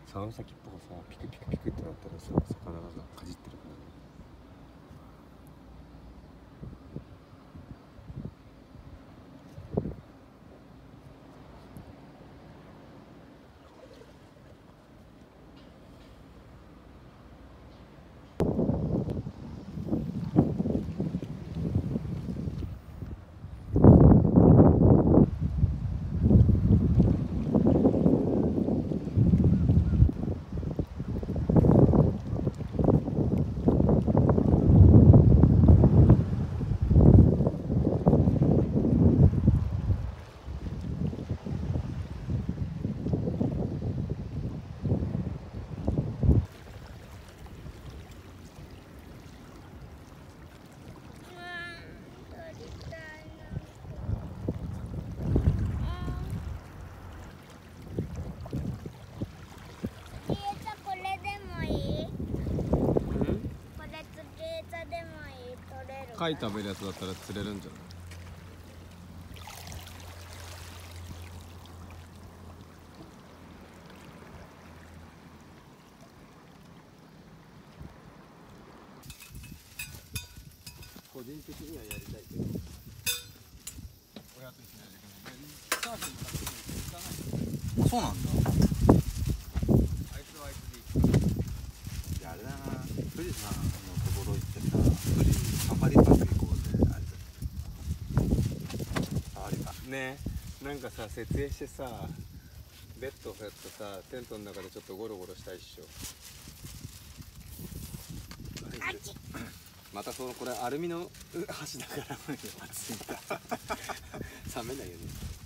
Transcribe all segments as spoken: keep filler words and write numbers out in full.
竿の先っぽがさピクピクピクってなったらさ魚がさかじってるからね。貝食べるやつだったら釣れるんじゃない？個人的にはやりたいけど、親と一緒にやるけど、サーフィンも楽しみに行かない。そうなんだ。あいつはあいつでいい。いやあれだな、富士山のところ行ってさ、富士サファリパーク行こうぜ。あれサファリパークね。なんかさ、設営してさ、ベッドをやってさ、テントの中でちょっとゴロゴロしたいっしょ。またそのこれアルミの箸だから熱いんだ。冷めないよね。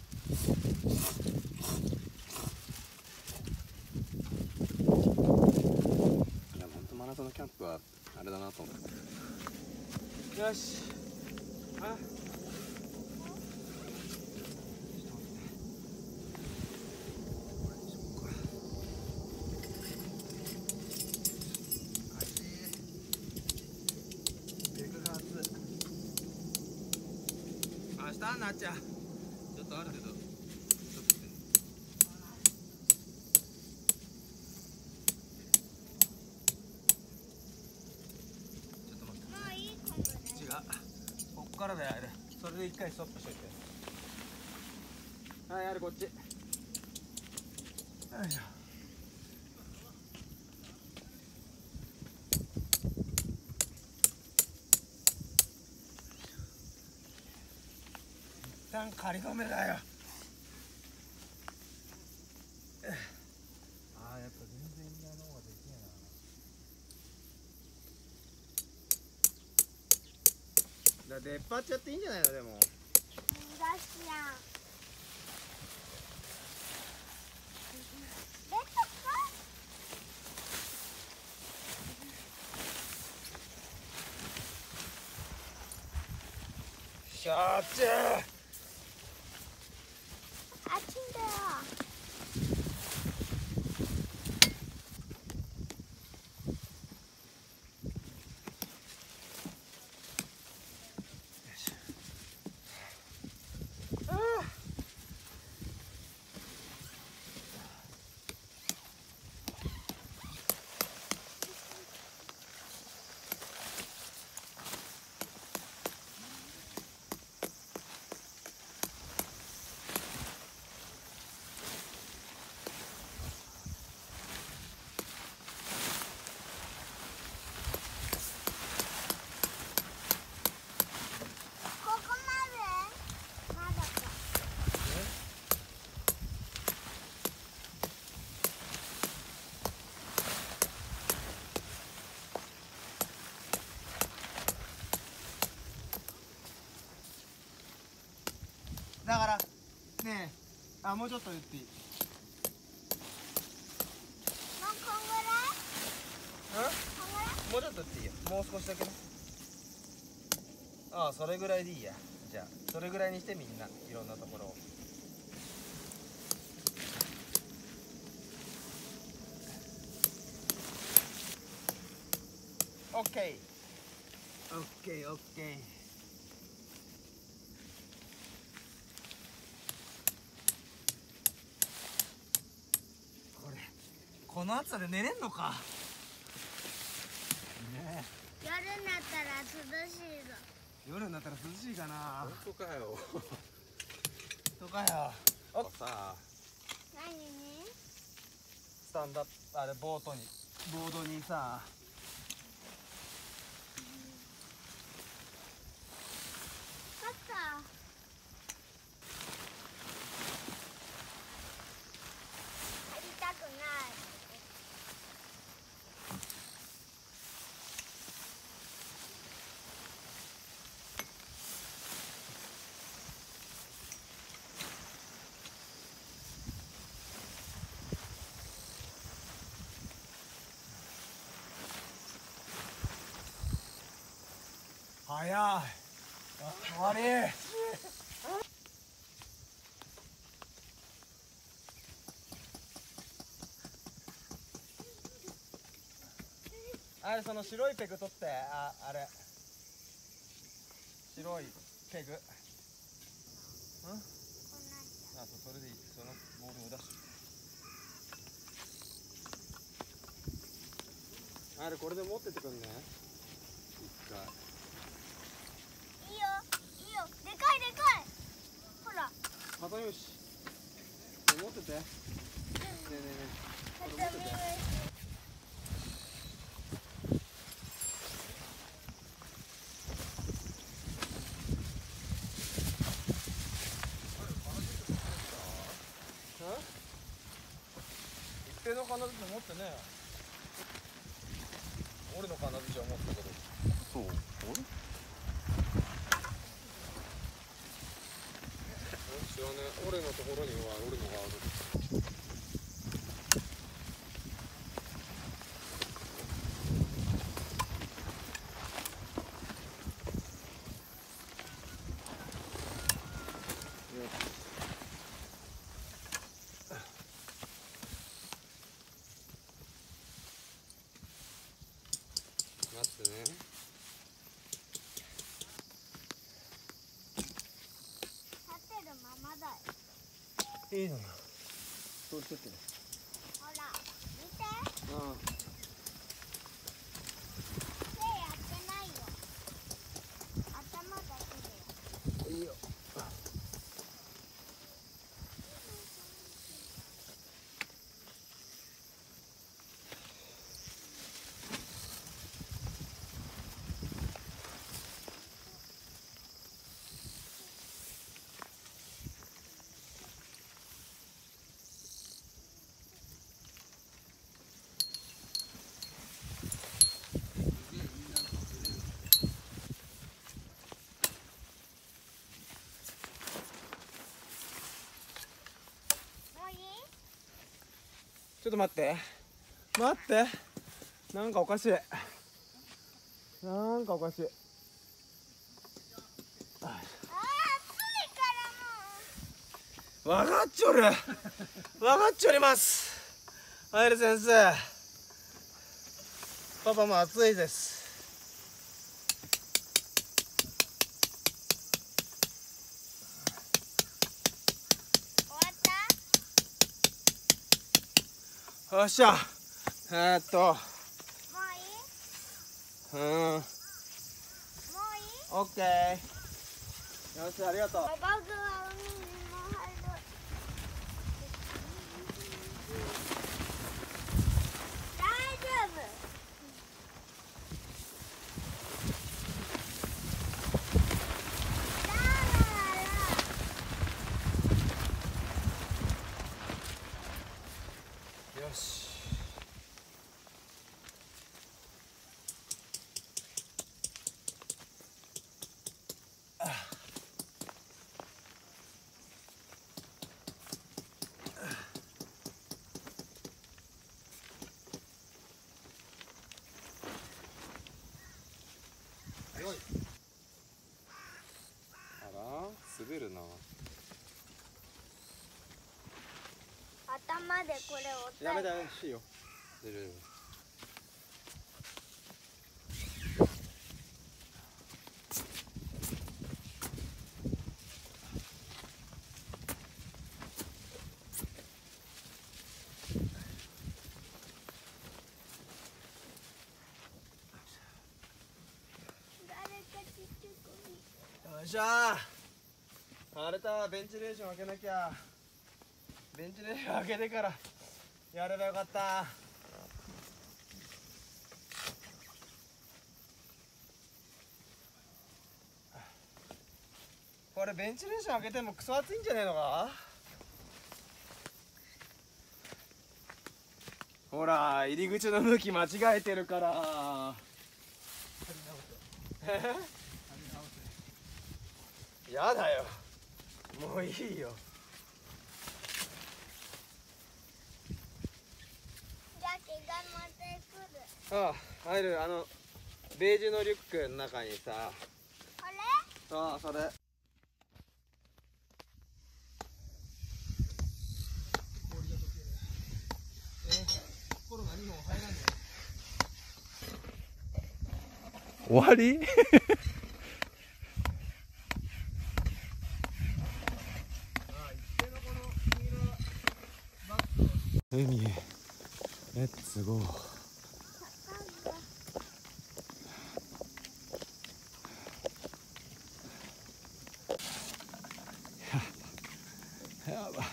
いや本当マラソンのキャンプはあれだなと思って。よし。あ。明日なっちゃう。ちょっとあるけど。ちょっと待って。もういいかもね。違う。こっからだよあれ。それで一回ストップしといて。はい、あれこっち。よいしょ。一旦仮止めだよ。ああ、やっぱ全然インナーの方ができねえな。だ出っ張っちゃっていいんじゃないのでも。難しいやん。しゃーちゅー。あっちんだよ。だからねえ、あ、もうちょっと言っていい？もうこんぐらい？うん？こんぐらい？もうちょっと言っていいよ。もう少しだけね。ああ、それぐらいでいいや。じゃあそれぐらいにしてみんないろんなところを。オッケー。オッケーオッケー。 この暑さで寝れんのかね。 夜になったら涼しいぞ。 夜になったら涼しいかな。 本当かよ。 とかよ。 おっさあ。 何に？ スタンダップあれボートにボードにさパパ。やりたくない。 早い終わりあれその白いペグ取ってああれ白いペグんあそうそれでいいそのボールを出してあれこれで持ってってくんね一回いいよ、いいよ、でかいでかい。ほら。 片よし持っててねえねえねえこれ持ってて一定の金槌持ってね俺の金槌は持ってたけどそう。あれ？ 知らねえ俺のところには俺のがある待ってね立ってるままだよ。 いいのなそうしてってねほら、見て。 ああ手やってないよ。頭だけで。 いいよもういい？ ちょっと待って待ってなんかおかしいなんかおかしいああ、暑いからもう。 分かっちょる分かっちょりますアイル先生パパも暑いです終わった？ よっしゃえー、っともういい？ うんもういい？ オッケーよしありがとうお僕は海にも入る。大丈夫。だからよしあら滑るな頭でこれを押さえて。 やめてやめていいよ出るた。ベンチレーション開けなきゃ。ベンチレーション開けてからやればよかった。これベンチレーション開けてもクソ暑いんじゃねえのか。ほら入り口の向き間違えてるから。やだよ、もういいよ。 じゃあ着替え持ってくる。 ああ、入る。あのベージュのリュックの中にさ。 これ？ ああ、それ。氷が溶ける。えー、コロナにほん入らんね。 終わり？海へレッツゴー。やば、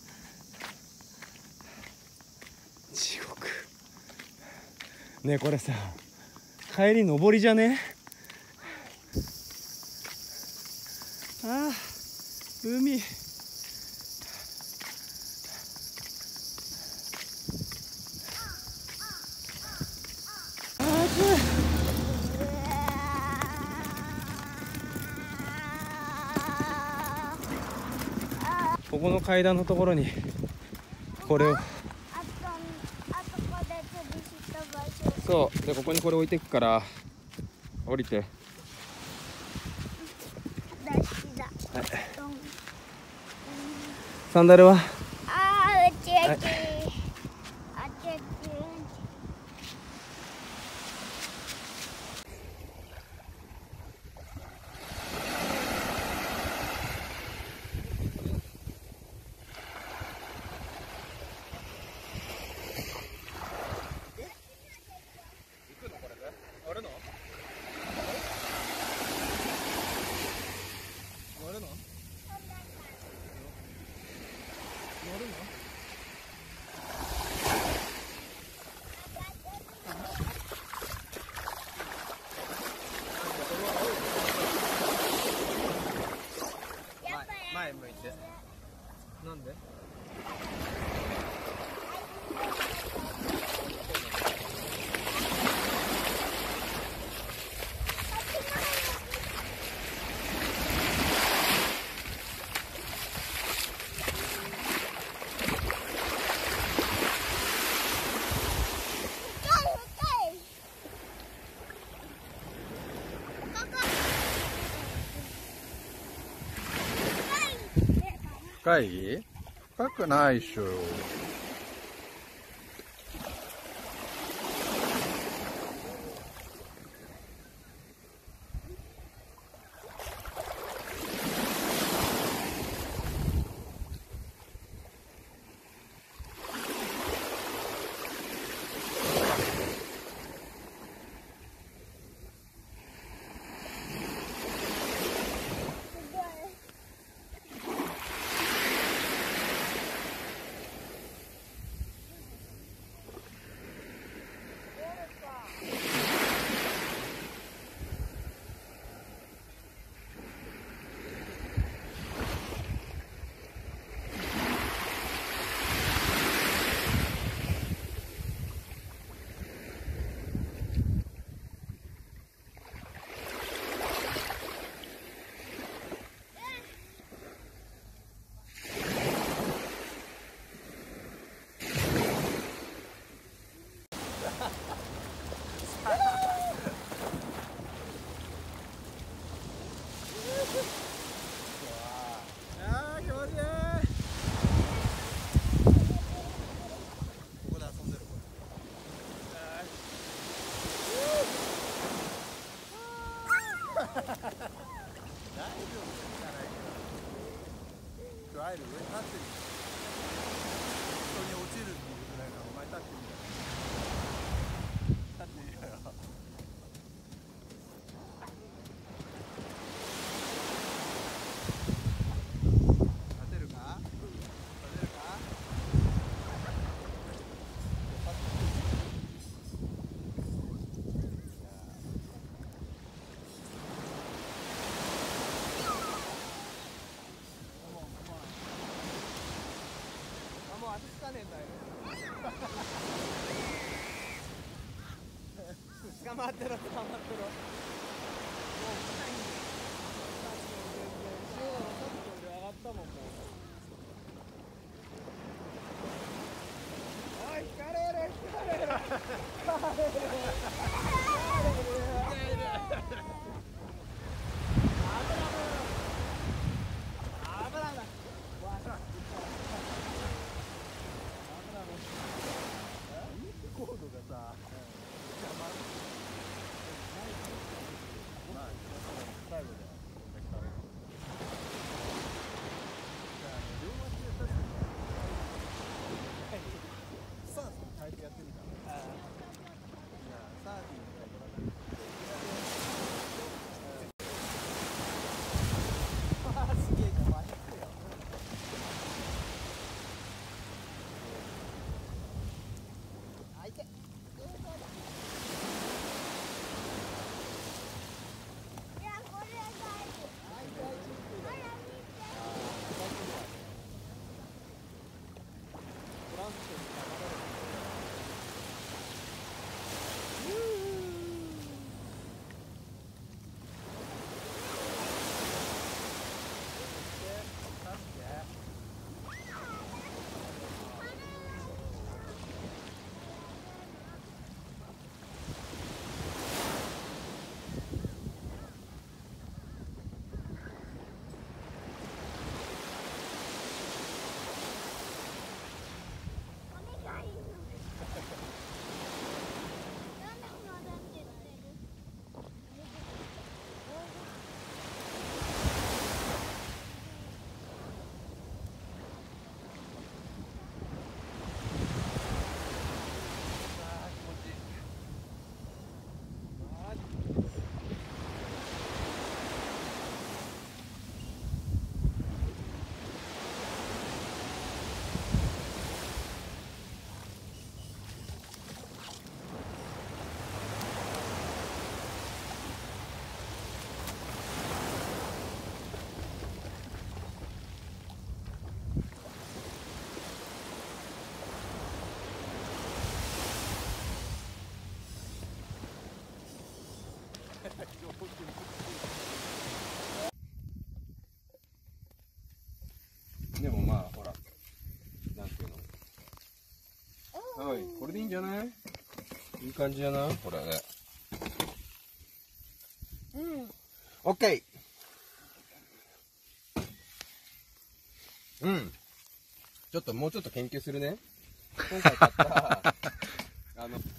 地獄ねえ。これさ帰り上りじゃね？ああ海。ここの階段のところにこれを、 あと、あそこで釣りした場所。 そうで、ここにこれ置いてくから降りて。 大好きだ。 はい、 うん、 サンダルは？ ああ、うちうち。 はい、 あっちうち。 乗るの？乗るの？乗るの？前向いて。なんで？ 深い？深くないっしょ。あえる上に立ってる。人に落ちるっていうぐらいなお前立ってみたい。立ってみろよ。 かねえんだよ捕まってろ捕まってろもう来ないんだよ。さっきも全然塩がさっきより上がったもんもう。おい引かれる引かれる引かれるコードがさ、最後だよ。両足で確かにスタンスに変えてやってみた。いや、サーフィンみたいな。すげえじゃん、マジでよ。あ、いけ。 でもまあほらなんていうの、おいこれでいいんじゃない？いい感じじゃない？これね。 うん。 オッケー。うん。ちょっともうちょっと研究するね。今回買ったあの。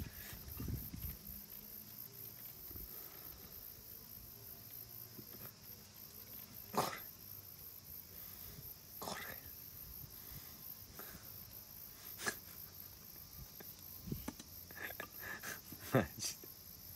マジで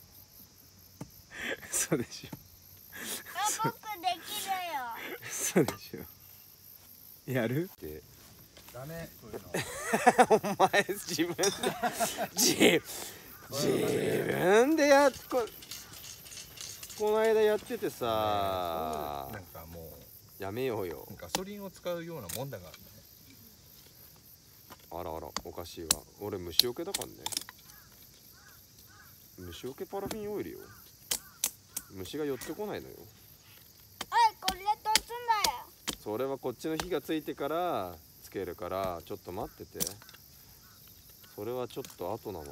そうでしょ。 あ、僕できるよ。 そうでしょ。やるってダメそういうの。 お前自分で自自分でやっここの間やっててさ、 なんかもうやめようよ。 ガソリンを使うようなもんだからね。 あらあらおかしいわ。俺虫除けだからね。虫除けパラフィンオイルよ。虫が寄ってこないのよ。 おい、これとつんだよ。 それはこっちの火がついてからつけるから、ちょっと待ってて。それはちょっと後なの。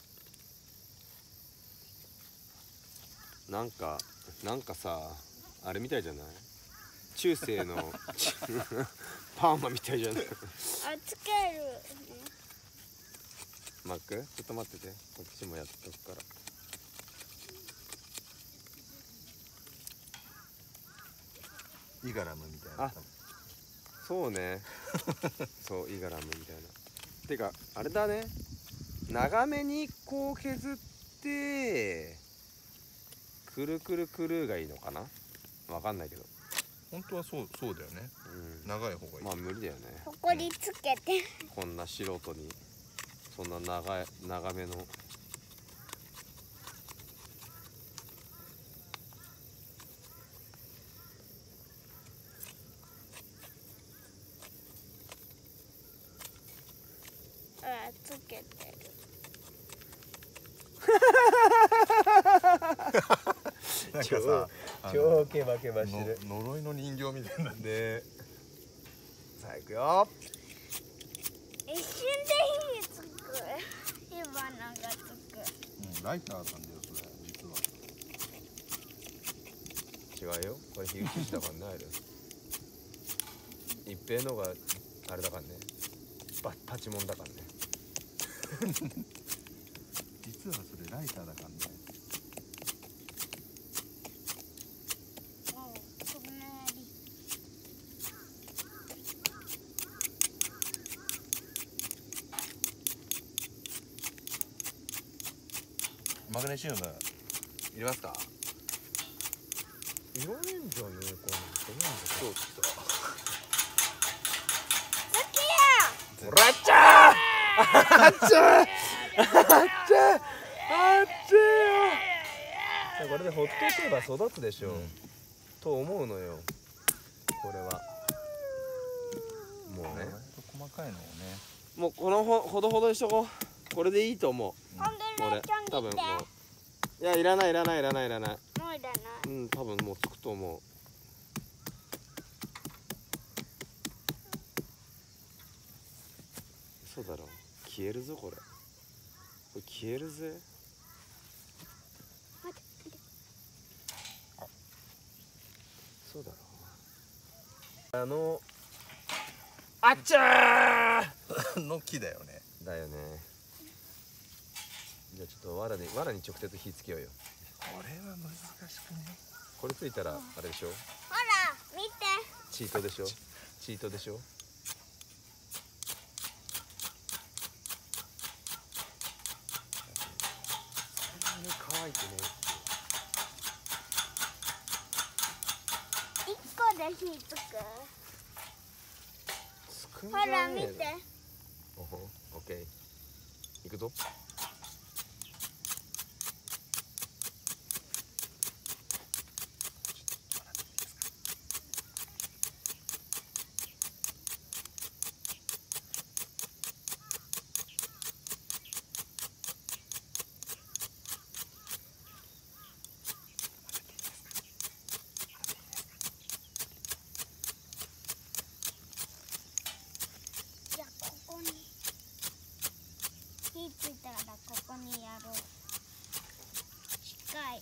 なんかなんかさ、あれみたいじゃない？中世のパーマみたいじゃない？ あ、つける。 マックちょっと待ってて、こっちもやっとくから。 イガラムみたいな。 あ、そうねそうイガラムみたいな。てかあれだね、長めにこう削ってくるくるくるがいいのかな、わかんないけど。 本当はそうそうだよね。 うん、 長い方がいい。 まあ無理だよね。 ここにつけて。 こんな素人にそんな長い長めの。 らつけてる。 なんかさ、 超ケバケバしてる。 の呪いの人形みたいなんで。 さあ行くよ。 一瞬で火つく。火花がつく。 うん、ライターなんだよそれ実は。 違うよ。これ火打ちだからね、あれ。一平のがあれだからね。パパチモンだからね。 実はそれライターだからね。 もう隣。 マグネシウム入れますか？ いらねえんじゃねえかな。そうそう。ほらっちゃー。あっちゃー。あっちゃー。あっちゃー。これでほっとけば育つでしょう。 うんと思うのよ。これは。もうね。 細かいのをね。 もうこのほほどほどにしとこう。これでいいと思う。 ほんで俺ね、ちゃん多分も来て。 う。いやいらないいらないいらないいらない。 もういらない。 うん多分もうつくと思う。嘘だろ。消えるぞこれ。これ消えるぜ。 待って待って。 そうだろ。あのあっちゃーの木だよね。 だよね。じゃあちょっと藁に藁に直接火つけようよ。 これは難しくね。 これついたらあれでしょ。 ほら、見て。 チートでしょ。チートでしょ。そんなに乾いてね一個で火つく。 つくんじほゃねえの。 ら、見て。 おほオッケー。いくぞ。 じゃあ、ここに。火ついたら、ここにやろう。近い。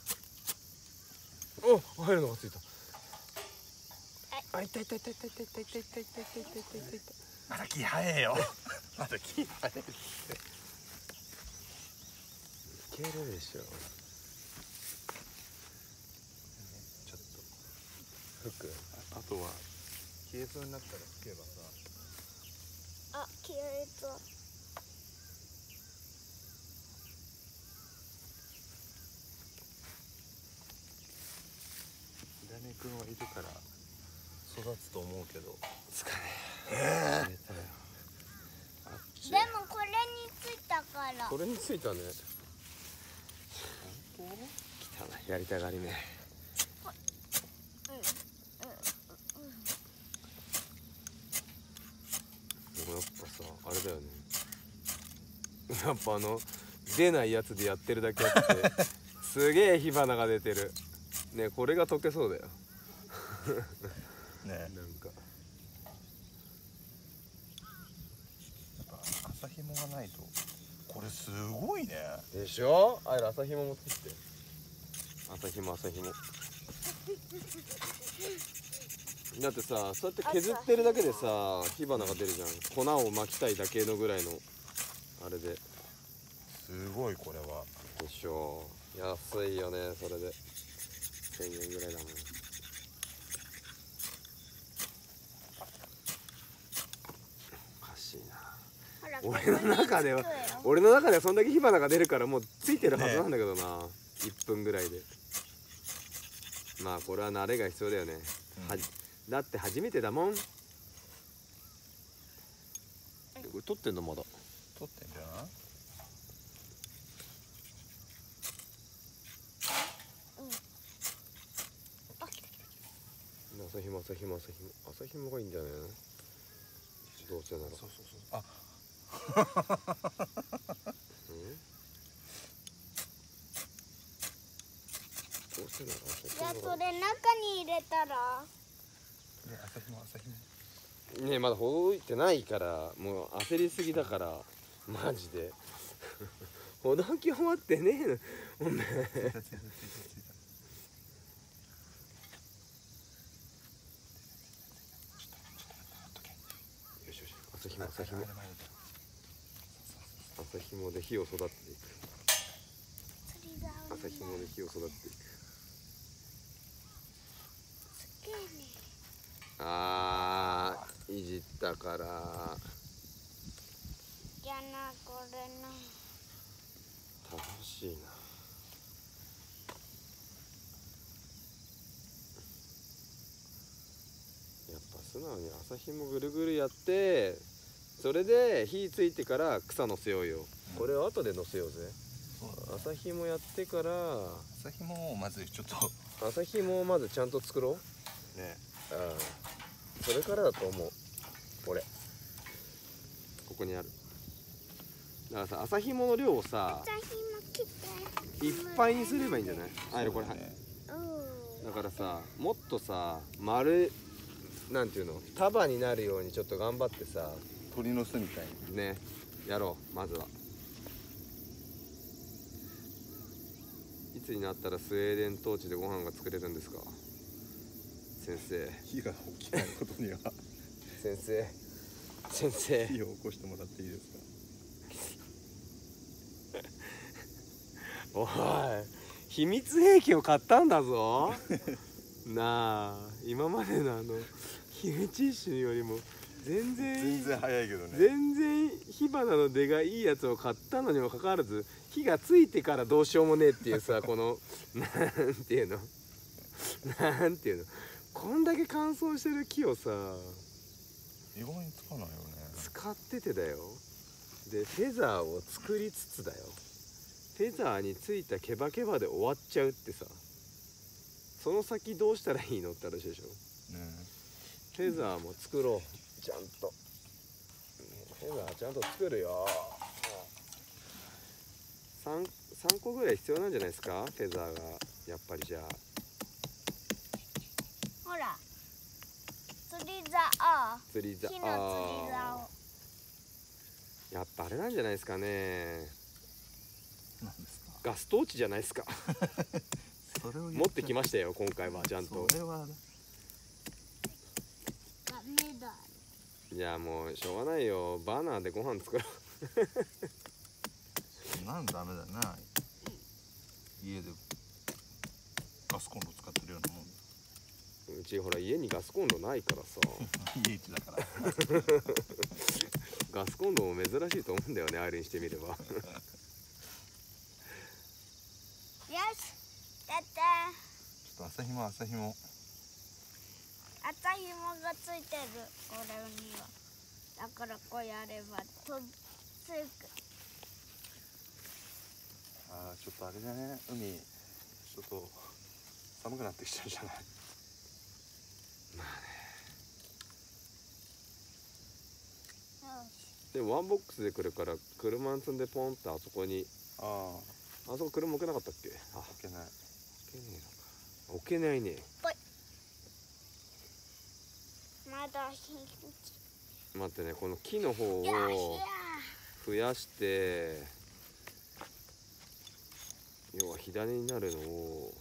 お入るのがついた。あ、いたいたいたいたいたいたいたいたいたいたいたいたいたいた。 まだ木生えよ。まだ木生えるって。 いけるでしょ。ちょっと服。 あとは消えそうになったら吹けばさ。 あ、消えた。 ヒラメ君はいるから育つと思うけど。 つかねええ。入れたよ。あっち。 でも、これについたから。 これについたね。汚いやりたがりね。 うん。うん。 でもやっぱさあれだよね。やっぱあの出ないやつでやってるだけあってすげえ火花が出てるね。これが溶けそうだよ。 ね。 なんかやっぱ麻紐がないと。これすごいね。 でしょ。あれ朝ひも持ってきて。朝ひも朝ひも。だってさそうやって削ってるだけでさ火花が出るじゃん。粉を巻きたいだけのぐらいのあれで。 すごいこれは。 でしょ。安いよねそれでせんえんぐらいだもん。おかしいな。 ほら、 俺の中ではここにつくよ。 俺の中ではそんだけ火花が出るからもうついてるはずなんだけどな、いっぷんぐらいで。まあこれは慣れが必要だよね、 うんはじだって初めてだもん。これ撮ってんのまだ。 撮ってんじゃない？ 朝ひも朝ひも朝ひも朝ひもがいいんじゃないの。どうせならそうそうそう。あ、 どうしてんのかじゃあそれ中に入れたらで朝日も朝日もねえまだほどいてないからもう焦りすぎだからマジでほどき終わってねえのおめえついたついたついたついたよしよし朝日も朝日もあれまで朝ひもで火を育てていく釣り竿朝ひもで火を育てていくすげえね。 あーいじったからじゃあなこれな。 楽しいなやっぱ素直に朝ひもぐるぐるやってそれで火ついてから草乗せようよ、 うんこれを後で乗せようぜそうだね朝ひもやってから朝日もまずちょっと朝ひもをまずちゃんと作ろうねうんそれからだと思う俺ここにあるだからさ朝ひもの量をさ朝日も切って。 いっぱいにすればいいんじゃないあれこれはいねうん。 だからさもっとさ丸なんていうの束になるようにちょっと頑張ってさ鳥の巣みたいにねやろうまずはいつになったらスウェーデン統治でご飯が作れるんですか先生火が起きないことには先生先生火を起こしてもらっていいですかおい秘密兵器を買ったんだぞなあ今までのあの火打ち石よりも全然全然早いけどね全然火花の出がいいやつを買ったのにもかかわらず火がついてからどうしようもねえっていうさこのなんていうのなんていうのこんだけ乾燥してる木をさ意外につかないよね使っててだよでフェザーを作りつつだよフェザーについたケバケバで終わっちゃうってさその先どうしたらいいのって話でしょねフェザーも作ろうちゃんとフェザーちゃんと作るよ 3, 3個ぐらい必要なんじゃないですかフェザーがやっぱりじゃあほら。釣り竿。 釣りざ木の釣り竿。 あーやっぱあれなんじゃないですかねなんですかガストーチじゃないですかそれを持ってきまししたよ今回はちゃんとそれはダメだ。 じゃあもうしょうがないよバーナーでご飯作ろなんダメだな家でガスコンロ使ってるようなもんううちほら家にガスコンロないからさ家一だからガスコンロも珍しいと思うんだよねあれにしてみればよし。やった。 ちょっと朝日も朝日も朝ひもがついてるこれには。だからこうやればとつく。 あーちょっとあれだね海ちょっと寒くなってきちゃうじゃないよし。 でもワンボックスで来るから車に積んでポンってあそこにあああそこ車置けなかったっけあ置けない置けねえのか置けないねまだひ待ってねこの木の方をよし増やして要は火種になるのを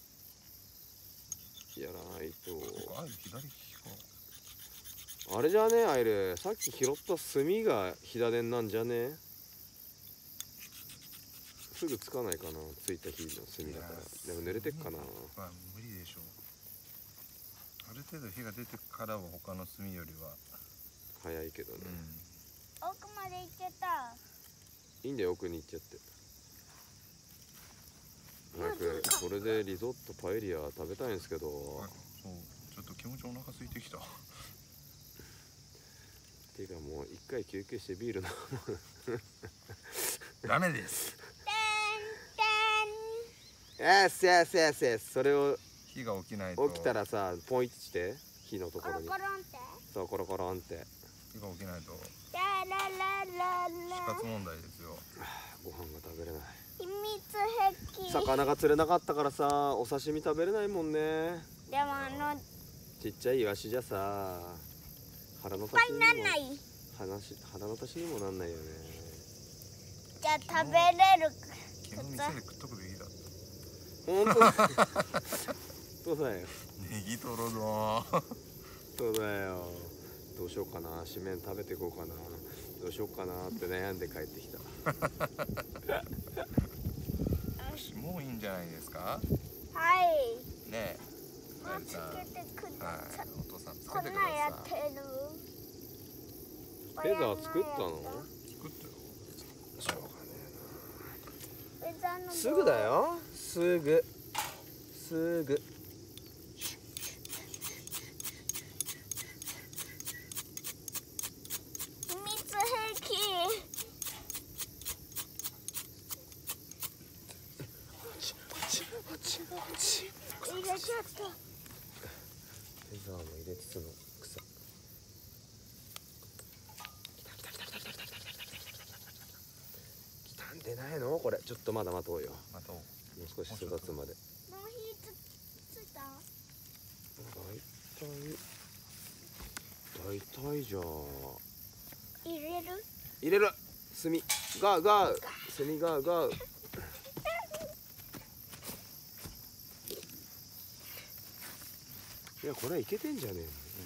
やらないとあれ左利きかあれじゃねアイルさっき拾った炭が火種なんじゃねすぐつかないかなついた火の炭だからでも濡れてっかなまあ無理でしょうある程度火が出てからは他の炭よりは早いけどね、 奥まで行けた。 いいんだよ奥に行っちゃって早くそれでリゾットパエリア食べたいんですけどあそうちょっと気持ちお腹空いてきたていうかもう一回休憩してビール飲むダメですてよしよしよしよしそれを火が起きないと起きたらさポイッとして火のとんコロころにコロンって。 そうコロコロンって火が起きないとララララ活問題ですよ。 ご飯が食べれない。 秘密兵器。 魚が釣れなかったからさ、お刺身食べれないもんね。 でもあのちっちゃいイワシじゃさ、腹のいっぱい足しにもなんない。 話腹の足しにもなんないよね。 じゃあ食べれる。 昨日店で食っとくべきだっほんとだそうだよ。 た。ネギトロ丼。 そうだよ。どうしようかな、締めん食べていこうかな、どうしようかなって悩んで帰ってきた。 もういいんじゃないですか。 はい。 ねえ。 もうつけてくだはさい。 い。お父さんつこんけてくなんやってださい。 る。 フェザー作ったの？ 作ったよ。 しょうがねフェザーのえな。すぐだよ。すぐ。すぐ。 秘密兵器。入れちゃった。 フェザーも入れつつの草。来たんでないのこれ。ちょっとまだ待とうよ。 あと。 もう少し育つまで。 もう火つついた。 大体大体じゃあ入れる。 入れる。炭ガーガー炭ガーガー。いやこれはいけてんじゃねえの、うん、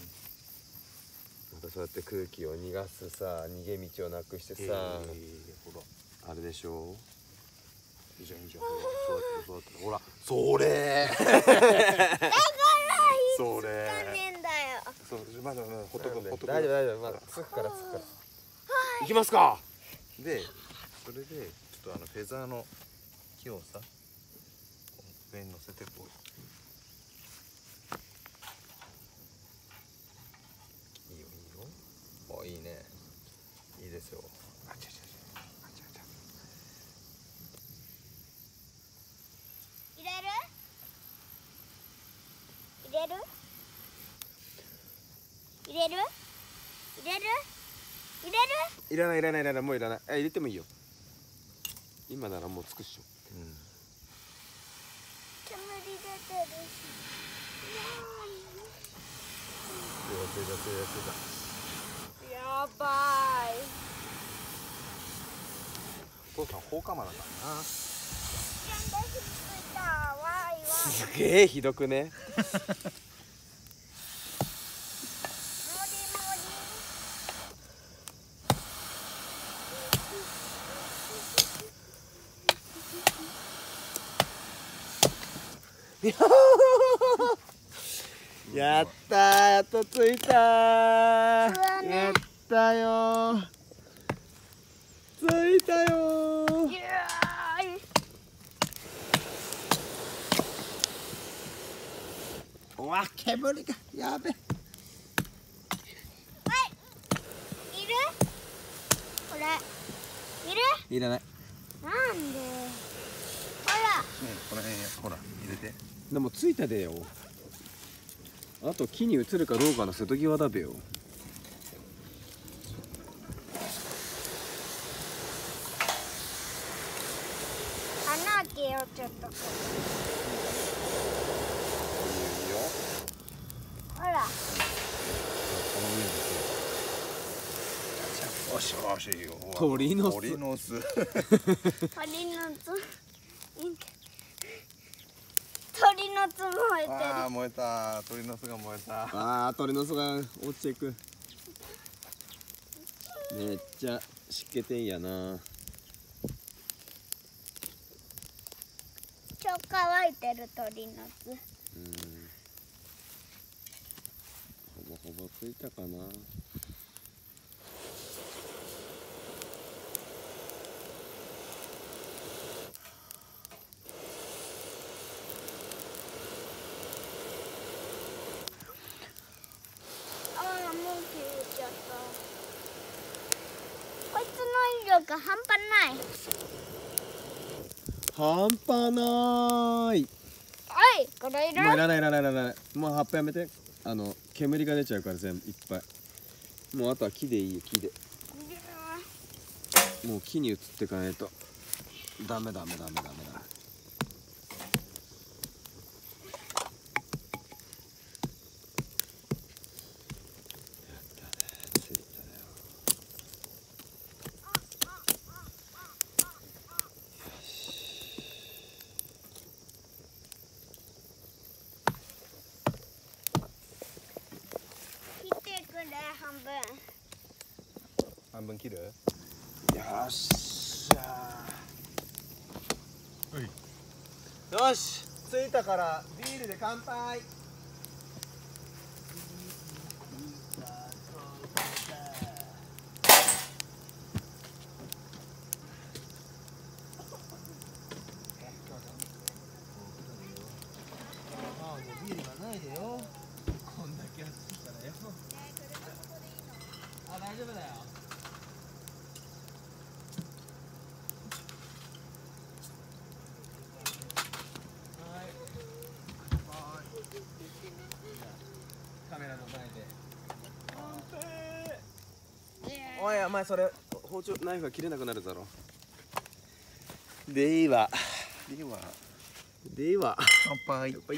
またそうやって空気を逃がすさ、逃げ道をなくしてさ、えー、ほらあれでしょ。いいじゃんいいじゃん、ほらそうやってそうやってほらそれだからそれ火つかねえんだよ。 そうまだまだほっとくほっとく。 大丈夫大丈夫、まだつくからつくから。行きますか。 でそれでちょっとあのフェザーの木をさ上に乗せてこう。いいよいいよ。あいいね。いいですよ。あちゃちゃちゃあちゃちゃ。 入れる？入れる？入れる？入れる？入れる？ いらないいらないいらない、もういらない。え入れてもいいよ。今ならもうつくっしょ。うん。 煙出てるし。 出た出た出た出た。 やばい。 お父さん放火魔だからな。 危険で火ついた。わいわい。 すげえひどくね。やったー、やっとついたー、 ね、 やったよー、ついたよー。 いやーうわ、煙がやべ。 はい、いる？これいる？ いらない。 なんで？ほら、 ねこの辺ほら入れて。 でもついたでよ。あと木に移るかどうかの瀬戸際だべよ。 穴開けようちょっと。 いいよ。 ほら。 この上によしよしよ。 鳥の巣。 鳥の巣。 鳥の巣。鳥の巣燃えてる。 ああ燃えた。鳥の巣が燃えた。 ああ鳥の巣が落ちていく。めっちゃ湿気てんやな。 超乾いてる鳥の巣。 うん。ほぼほぼついたかな。 こいつの威力半端ない。 半端ない。 おい、これいる？ もういらないいらないいらない。もう葉っぱやめて。あの煙が出ちゃうから全部いっぱい。もうあとは木でいいよ木で。 もう木に移っていかないとダメダメダメダメだ。 切ってくれ半分。 半分切る？ よっしゃー。よし、着いたからビールで乾杯。ああ、もうビールがないでよ。こんだけ暑いからよ。あ、大丈夫だよ。カメラの前で。おい、お前それ包丁ナイフが切れなくなるだろ。では、 ではでは、 乾杯。 乾杯。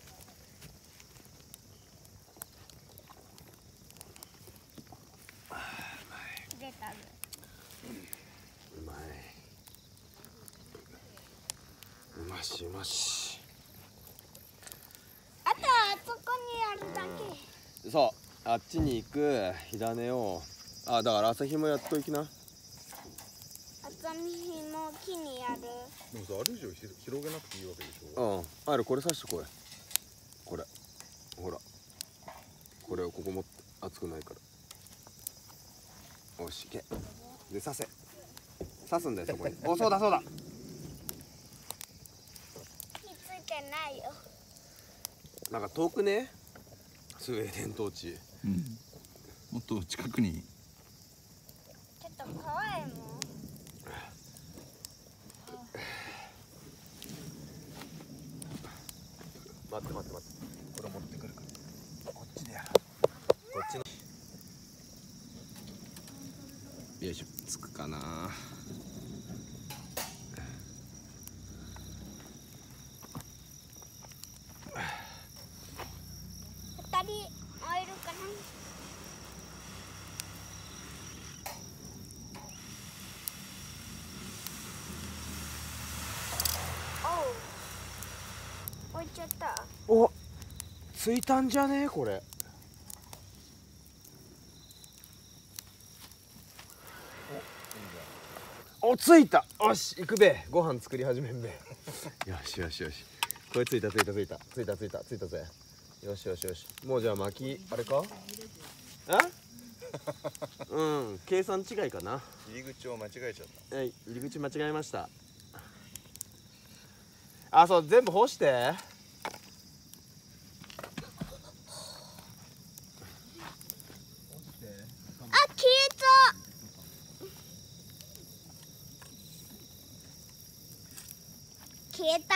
出たね。 うまい。うましうまし。 あとはそこにあるだけ。 そう、あっちに行く火種を、あ、だから朝日もやっといきな。 朝日も木にある。 でもさ、あれ以上ひ広げなくていいわけでしょ。 うん、ある、これ刺してこい。これほら、これをここも熱くないから。よし、いけ。で刺せ、刺すんだよそこに。お、そうだそうだ。 火ついてないよ。 なんか遠くね、スウェーデン統治。 うん。もっと近くに。 ちょっと怖いもん。 待って待って待って、これ持ってくるから。こっちでやる。こっちの。よいしょ、つくかな。 二人会えるかな。おう。置いちゃった。 お、ついたんじゃねえこれ。お、ついた。よし、行くべ。ご飯作り始めんべ。よしよしよし。これついたついたついたついたついたついたぜ。よしよしよし。もうじゃあ巻きあれか？あ？うん、計算違いかな。 入り口を間違えちゃった。 はい、入り口間違えました。あ、そう、全部干して。 あ、消えた。消えた。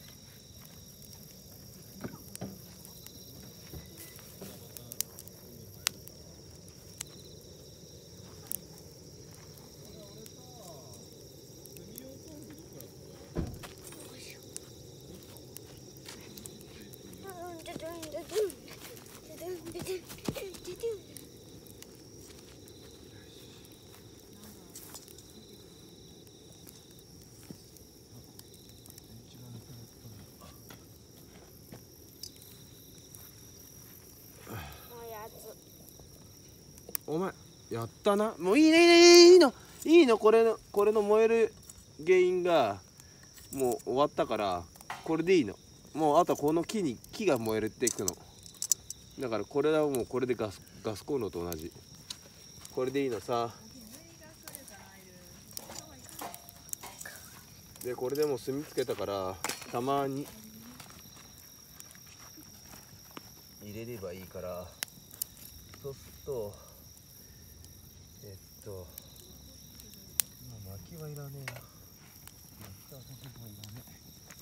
お前やったな。もういいねいいねいいのいいの。これのこれの燃える原因がもう終わったから、これでいいの。もうあとはこの木に木が燃えていくのだから、これはもうこれでガスガスコンロと同じ。これでいいのさ。でこれでもう炭つけたから、たまに入れればいいから、そうするとえっともう薪はいらねえな。薪と朝日もいらね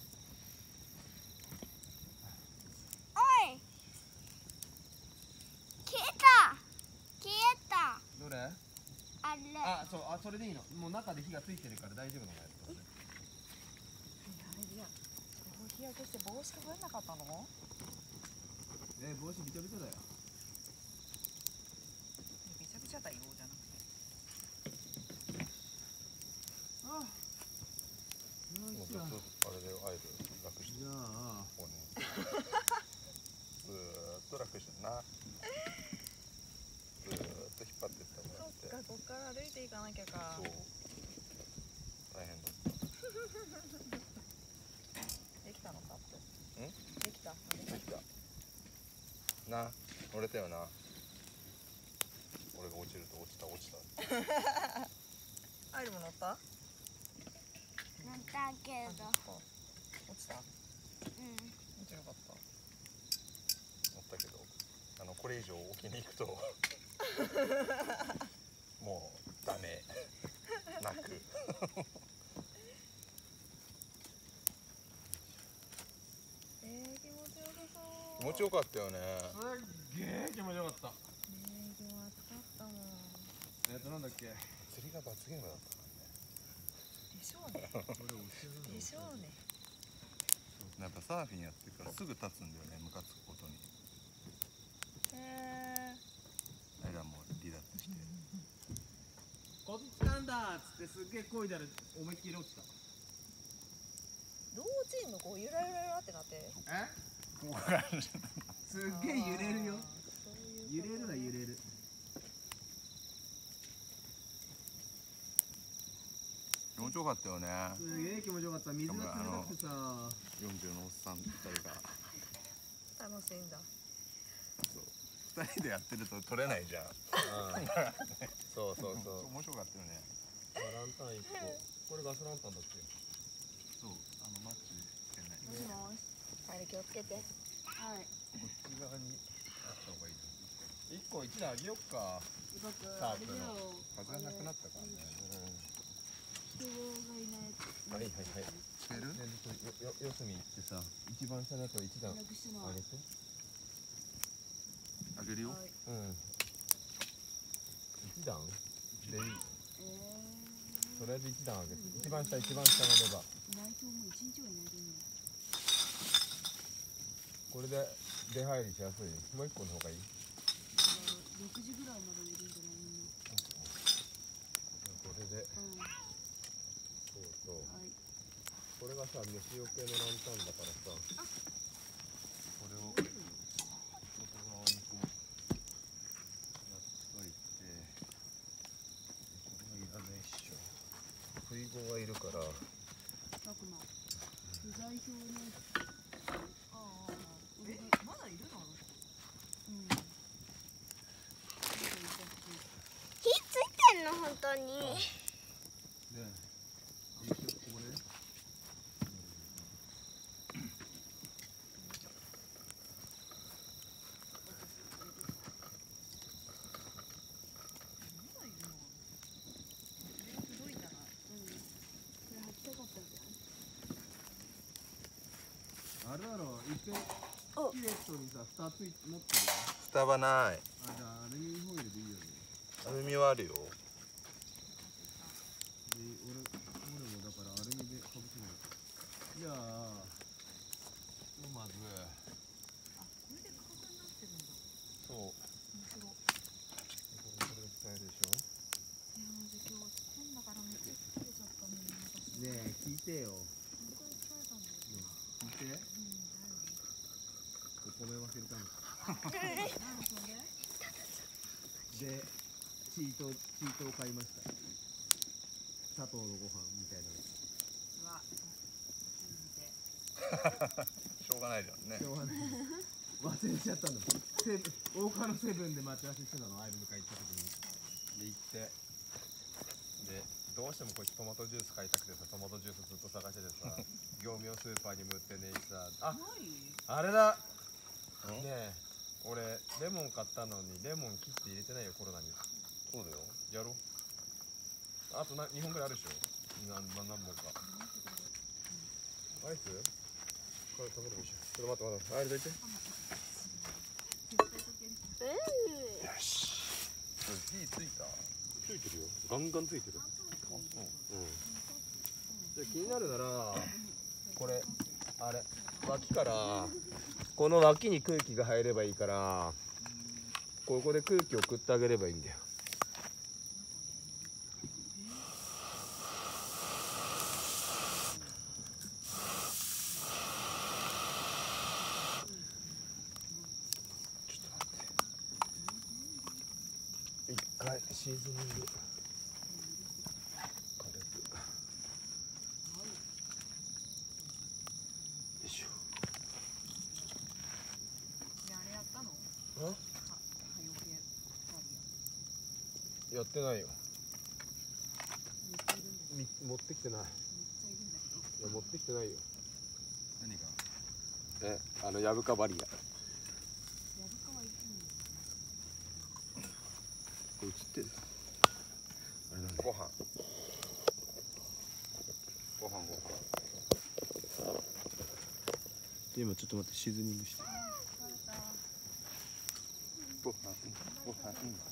おい。消えた。消えた。 え。どれ？ ある。 あ、そう、あ、それでいいの。もう中で火がついてるから大丈夫なのやつ。 いやいや、日焼けして帽子かぶれなかったの？ え、帽子びちょびちょだよ。 びちゃびちゃだよじゃなくて。 あ、よいしょ。 もうずっとあれでアイル楽してじゃあ、 ここにずーっと楽してるな。ずーっと引っ張ってったもらってそっか、こっから歩いていかなきゃか。 そう大変だっできたのかって。 んできた。 たできたな。乗れたよな。俺が落ちると落ちた落ちた。 アイルも乗った？ なんだけど。 落ちた？ うん。 めっちゃよかった。 乗ったけど、あのこれ以上沖に行くともうダメ泣く。 えー、気持ちよさそう。 気持ちよかったよね。 すっげえ気持ちよかった。 ねえ、今日暑かったもん。 えっと、なんだっけ。 釣りが罰ゲームだったかでしょうね。 これ教えるの。 でしょうね。 らね。やっぱサーフィンやってからすぐ立つんだよね、ムカつくことに。 へえ。 あれらも離脱して。 こっち来たんだっつってすっげえ漕いだら思いっきり落ちた。 どう落ちんの？こうゆらゆらゆらってなって。 え？ ここがすっげえ揺れるよ。 あーそういうことね揺れるは揺れる。 気持ちよかったよね。 すげえ気持ちよかった。水が冷たくてさ。 よんじゅうのおっさんふたりが楽しいんだ。 ふたりでやってると取れないじゃん。 そうそうそう。 面白かったよね。 ランタン一個。これガスランタンだっけ？ そう、あのマッチつけない。 もしもし。 アイル気をつけて。 はい。 こっち側にあった方がいい。 一個一台あげよっか。 僕サーフの風がなくなったからね。 人がいないと。 はいはいはい。 つける？ ね、よ、よ、四隅行ってさ、一番下だと一段連絡してない。 上げて。 あげるよ。 はい。 うん。一段でいい。 えとりあえず一段上げて。一番下、一番下のレバー。 ー。内藤も一日はいないと思う。 これで出入りしやすい。もう一個の方がいい。 六時ぐらいまでいるんじゃないみんな。 これで。 うん。 そうそう。 はい。 これがさ、虫除けのランタンだからさ。 これを外側にこうやっといて、これはいらないっしょ。食い子がいるから。 たくな。不在票ね。 ああ。え、まだいるの？ うん。火ついてんの本当に。 ねえ。いい人ここね。 まだいるの？それがひどいんだな。 うん。これ履きたかったんじゃん。 あれだろ、一遍おスキレットにさ、蓋つい持ってるよ。 蓋はない。 あ、じゃあアルミホイルでいいよね。 アルミはあるよ。 で、俺、俺もだからアルミでかぶせない。じゃあ、まず、 あ、これで価格になってるんだ。 そう。 面白い。 これこれ使えるでしょ。 いやー、じゃあ今日変だからめっちゃ疲れちゃったね。私。 ねえ、聞いてよ。 本当に疲れたんだよ。 ねえ、聞いて。 うん、 お米忘れたんです。 何？何それ？ で、チート、チートを買いました。砂糖のご飯みたいなの。 うわ、信じて。 しょうがないじゃんねし。ょうがない。忘れちゃったの。セブン、大川のセブンで待ち合わせしてたの、アイル迎え行った時に。で、行って。で、どうしてもこいつトマトジュース買いたくてさ、トマトジュースずっと探しててさ、業務用スーパーにも売ってねえしさ、あ、 ない？ あれだ。 うんねえ、俺レモン買ったのにレモン切って入れてないよ、コロナに。 そうだよ。 やろう。あとなにほんぐらいあるでしょ。なんな何本か。アイス？これ食べるでしょ。ちょっと待って待って。アイルどいて。 うん。 よし。これ火ついた。 ついてるよ。ガンガンついてる。うん。じゃあ気になるならこれあれ脇からこの脇に空気が入ればいいからここで空気を送ってあげればいいんだよ。一回シーズニング軽くよいしょ。 あれやったの？ あは、はよけやってないよ。 めっちゃいるんだけど。 み持ってきてない。 めっちゃいるんだけど。 いや持ってきてないよ。 何がえあのヤブカバリアやぶかはいるんだ。 これ映ってる。あれなんだ。 ご飯ご飯ご飯今ちょっと待ってシーズニングして。 ご飯ご飯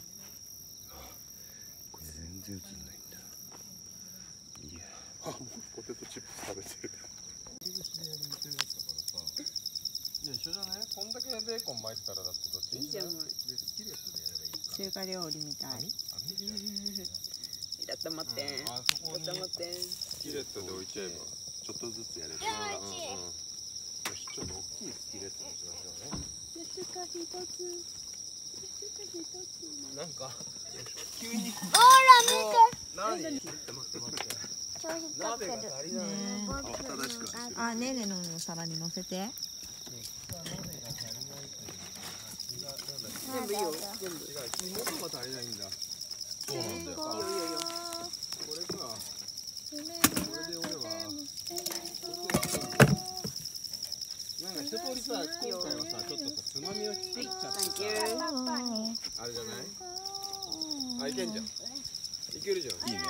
これ全然映んないんだ。いや。 あ、もうポテトチップス食べてる。 いや一緒じゃね。こんだけベーコン巻いてたらだってどっちいいじゃんもうでスキレットでやればいいか。 中華料理みたい。 網網じゃん。 だったまってん。 うんあそこにだったまってん。 スキレットで置いちゃえばちょっとずつやれば。 うんうんうん。よしちょっと大きいスキレットにしましょうね。 安か一つ。安か一つ。 なんか急にほら見て何？ちょっと待って待って。 調子鍋が取ってる足りない。 僕正しくはあ、ねえねえの皿に乗せて。全部いいよ。全部。 違う、肝が足りないんだ。 そうなんだよ。 いいよいいよいいよ。 これか。これで俺は。なんか一通りさ、今回はさ、ちょっとさ、つまみを作っちゃってさ。 サンキュー。 あれじゃない？あ、いけんじゃん。いけるじゃん。いいね。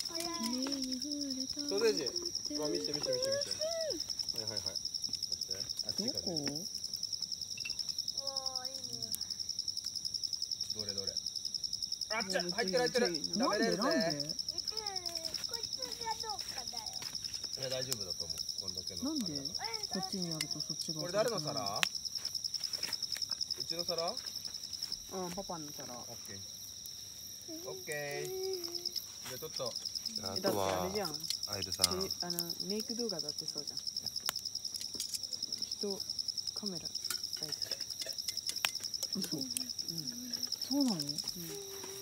ソーセージ。わ、見して見して見して見して。はいはいはい。そして、あっちからね。どれどれ。あっちゃ、入ってる入ってる。食べれるぜ。 なんで？ こいつがどうかだよ。 いや大丈夫だと思う。こんだけの。 なんで？こっちにやるとそっちが。 これ誰の皿？うちの皿？オッうん、パパの皿。 ケー。オッケー。じゃあちょっと。 あだってあとはれじゃん。 アイルさん。 であのメイク動画だってそうじゃん。人カメラ大事。嘘。うん。そうなの？うん。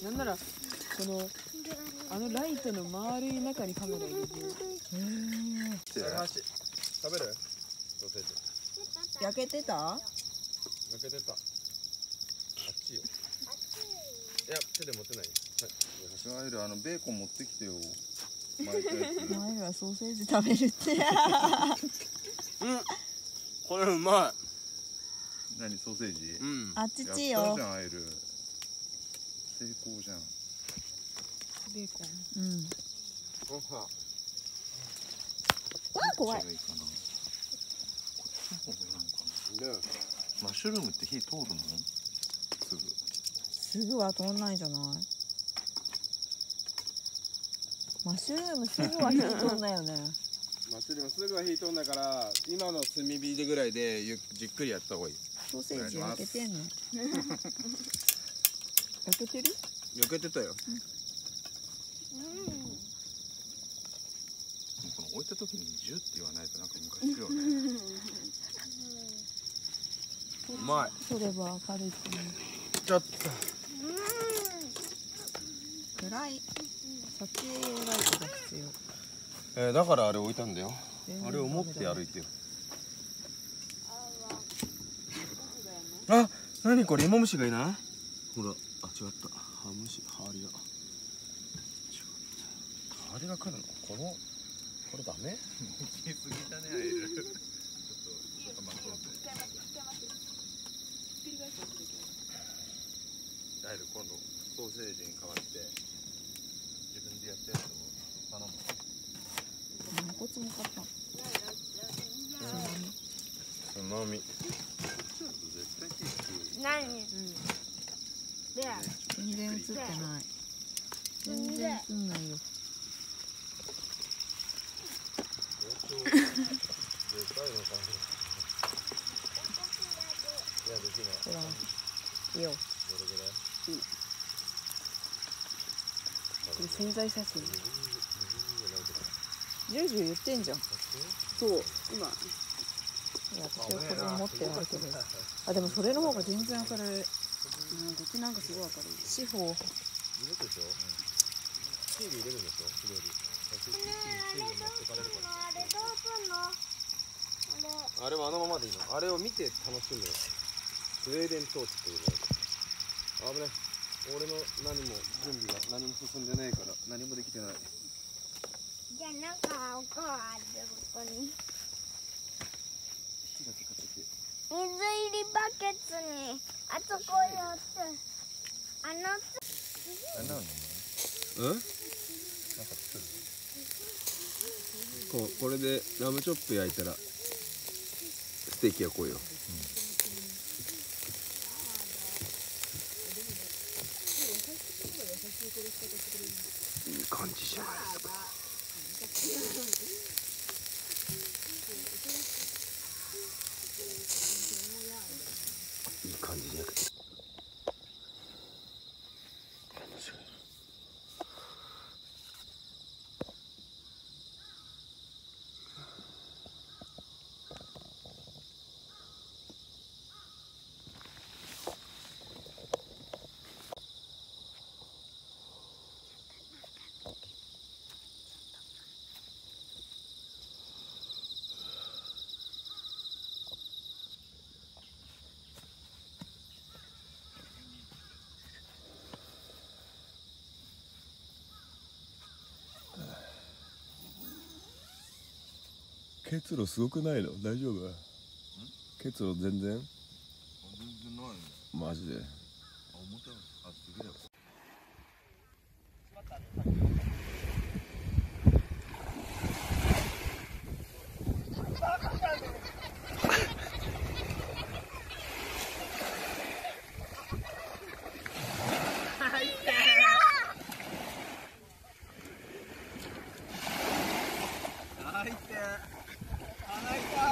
なんならこのあのライトの丸い中にカメラ入れてる。へえ。 箸食べる？ソーセージ。 焼けてた？ 焼けてた。あっちよ。いや手で持てないよ。はい。 アイルあのベーコン持ってきてよ。巻いたやつ。 前はソーセージ食べるって。 うん。これうま何ソーセージ？ い。うん。 あっちやったちよじ。ゃんアイル。成功じゃん。 ベーコン。うん。 おは。 怖い。 こっちがいいかな。こっちの方がいいのかな。 で、 マッシュルームって火通るの？すぐ。 すぐは通んないじゃない。マッシュルームすぐは火通んないよね。 マッシュルームすぐは火通んだから今の炭火でぐらいでゆじっくりやった方がいい。 ソーセージ焼けてんの？焼けてる？ 焼けてたよ。 この置いた時にジュって言わないとなんか昔よね。 うまい。 それば明るいってね。 ちょっと。 暗い。撮影ライトが必要。 えー、だからあれ置いたんだよ。 全然あれを持って歩いてよ。 ああ、なにこれ芋虫がいない？ほら、あ、違った。ハムシ、ハーリが。違った。ハーリが来るの？この、これダメ？ 大きすぎたねアイル。ちょっとちょっと待とうぜ。アイル今度ソーセージに代わって自分でやったやつを頼む。 こっちも買った。 つまみ。 絶対火つく。 何？ うん。 で、 全然映ってない。全然すんないよ。 でかいのかいやできない。 ほらいいよ。 どれぐらい？ これ潜在写真。ジュージュー言ってんじゃん。 そう今いや私はこれを持ってないけど。あでもそれの方が全然明るい。 うんこっちなんかすごい明るい。 四方。 入れるでしょ？水入れるんでしょ？それより。 ねえ、あれどうすんの？あれどうすんの？あれ。 あれはあのままでいいの。あれを見て楽しむよ。スウェーデントーチっていうの。危ない。俺の何も準備が何も進んでないから何もできてない。 じゃあなんかおかあるここに。 火がつかってて。 水入りバケツにあそこやってあの何なの？ うん？ なんか作る？ こうこれでラムチョップ焼いたらステーキ焼こうよ。いい感じじゃないですか。いい感じじゃなくて。 結露すごくないの？大丈夫？結露全然？ 全然ないね。 マジで？ あ、思ったの。あ、すげえ。 入って。穴開いた。